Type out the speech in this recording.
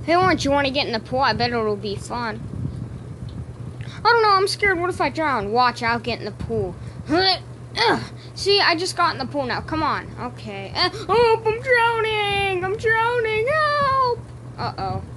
Hey, Orange, you want to get in the pool? I bet it'll be fun. I don't know, I'm scared. What if I drown? Watch, I'll get in the pool. See, I just got in the pool now. Come on. Okay. Help, I'm drowning. I'm drowning. Help. Uh-oh.